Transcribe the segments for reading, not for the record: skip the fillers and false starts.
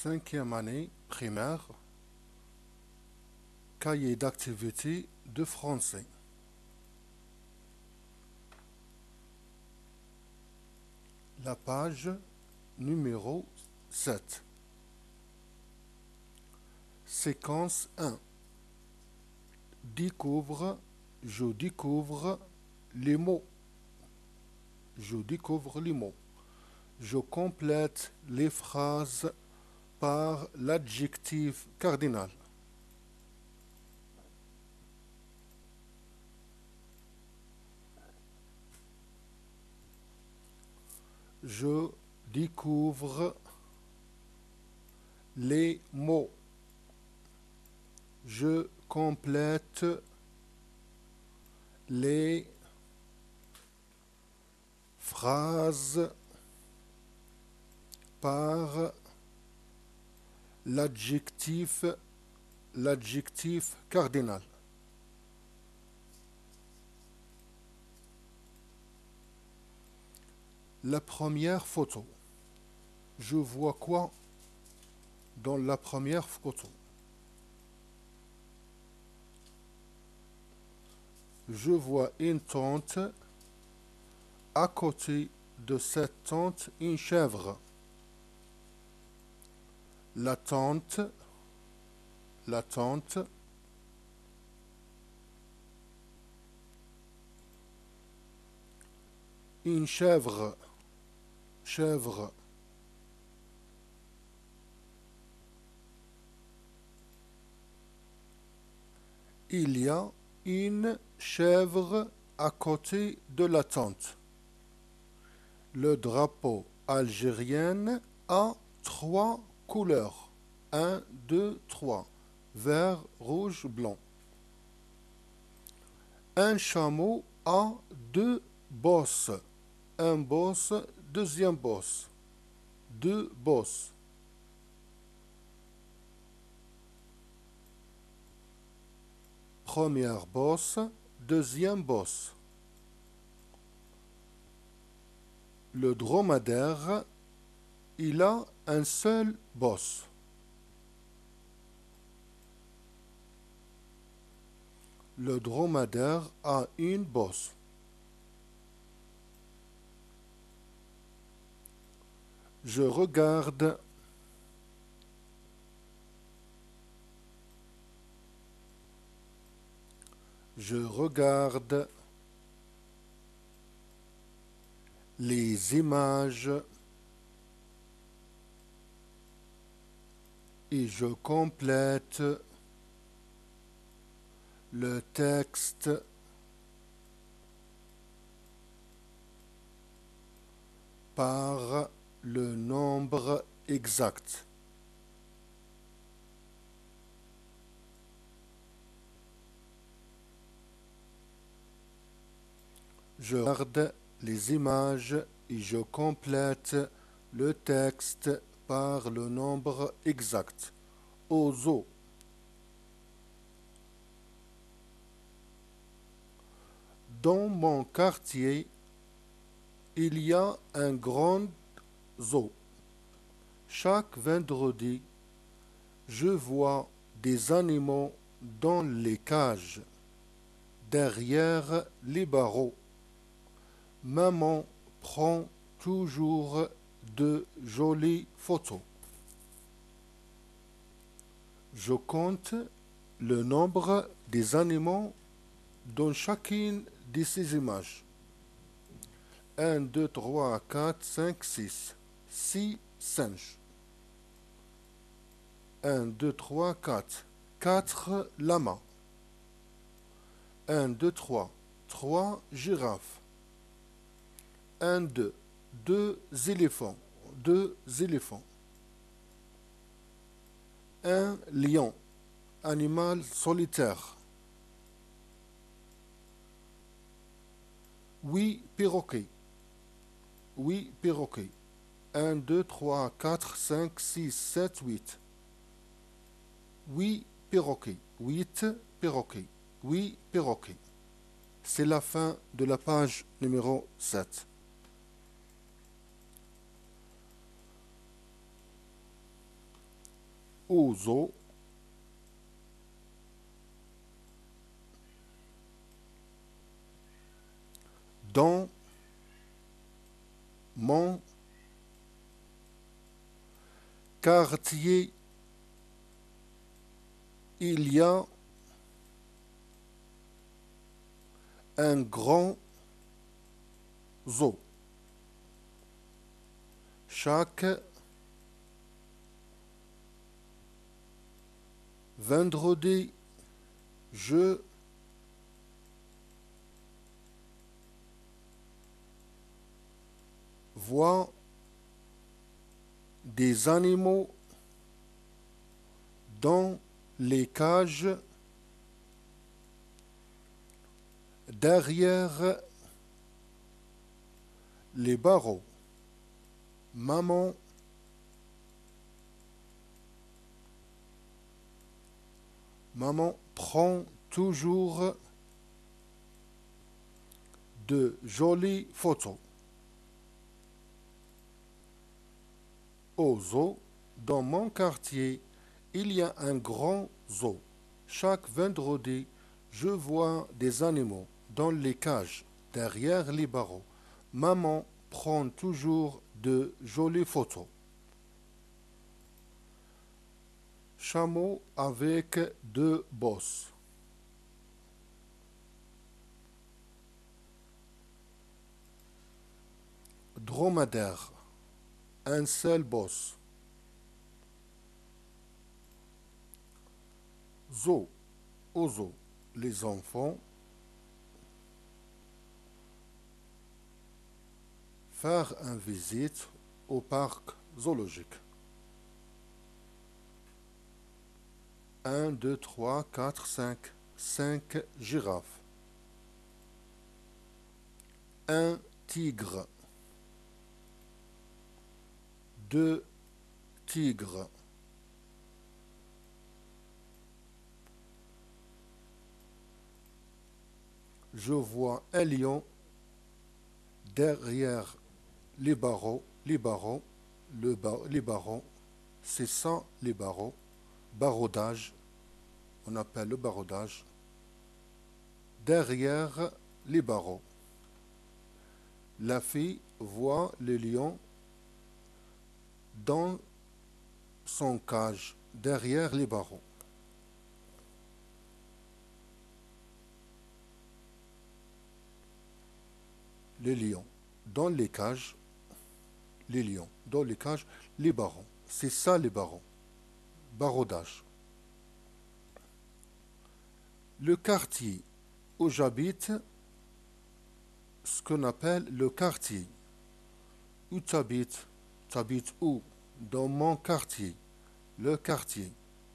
Cinquième année primaire, cahier d'activité de français. La page numéro 7. Séquence 1. Découvre, je découvre les mots. Je découvre les mots. Je complète les phrases par l'adjectif cardinal. Je découvre les mots. Je complète les phrases par l'adjectif cardinal. La première photo. Je vois quoi dans la première photo? Je vois une tente. À côté de cette tente, une chèvre. La tente, une chèvre, Il y a une chèvre à côté de la tente. Le drapeau algérien a 3 couleurs. 1, 2, 3. Vert, rouge, blanc. Un chameau a 2 bosses. Un bosse, deuxième bosse. 2 bosses. Première bosse, deuxième bosse. Le dromadaire, il a un seul bosse. Le dromadaire a une bosse. Je regarde. Je regarde les images et je complète le texte par le nombre exact. Je regarde les images et je complète le texte par le nombre exact. Au zoo. Dans mon quartier, il y a un grand zoo. Chaque vendredi, je vois des animaux dans les cages, derrière les barreaux. Maman prend toujours de jolies photos. Je compte le nombre des animaux dans chacune de ces images. 1, 2, 3, 4, 5, 6. 6 singes. 1, 2, 3, 4. 4 lamas. 1, 2, 3. 3 girafes. 1, 2. 2 éléphants. 2 éléphants. Un lion. Animal solitaire. 8 perroquets. 8 perroquets. 1, 2, 3, 4, 5, 6, 7, 8. 8 perroquets. 8 perroquets. 8 perroquets. C'est la fin de la page numéro 7. oiseau, dans mon quartier, il y a un grand zoo. Chaque vendredi, je vois des animaux dans les cages derrière les barreaux. Maman prend toujours de jolies photos. Au zoo, dans mon quartier, il y a un grand zoo. Chaque vendredi, je vois des animaux dans les cages, derrière les barreaux. Maman prend toujours de jolies photos. Chameau avec deux bosses. Dromadaire, un seul bosse. Zoo, au zoo, les enfants. Faire une visite au parc zoologique. 1, 2, 3, 4, 5. 5 girafes. Un tigre. 2 tigres. Je vois un lion derrière les barreaux, les barreaux, c'est ça les barreaux, baroudage, on appelle le baroudage, derrière les barreaux. La fille voit le lion dans son cage, derrière les barreaux. Les lions dans les cages, les lions dans les cages, les barreaux. C'est ça les barreaux. Baroudage. Le quartier où j'habite, ce qu'on appelle le quartier. Où tu habites? Tu habites où? Dans mon quartier. Le quartier.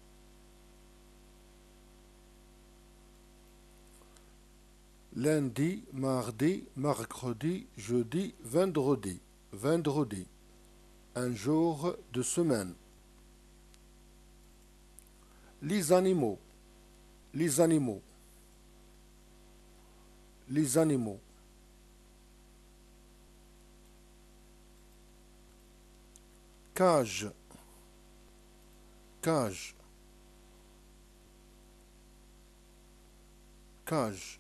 Lundi, mardi, mercredi, jeudi, vendredi. Vendredi. Un jour de semaine. Les animaux. Les animaux. Les animaux. Cage. Cage. Cage.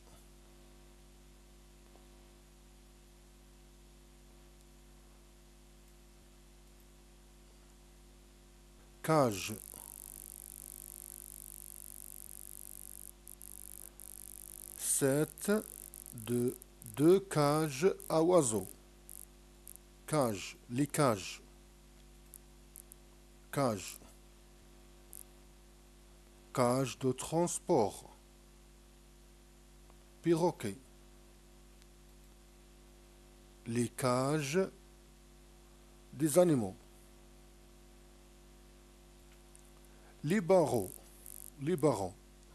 Cage. C'est de deux cages à oiseaux. Cage, les cages. Cage. Cage de transport. Perroquet. Les cages des animaux. Les barreaux. Les barreaux.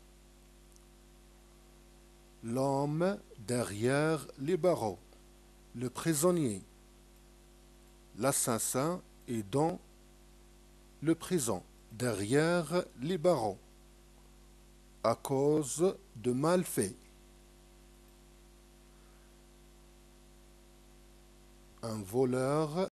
L'homme derrière les barreaux. Le prisonnier. L'assassin est dans le prison, derrière les barreaux, à cause de malfaits. Un voleur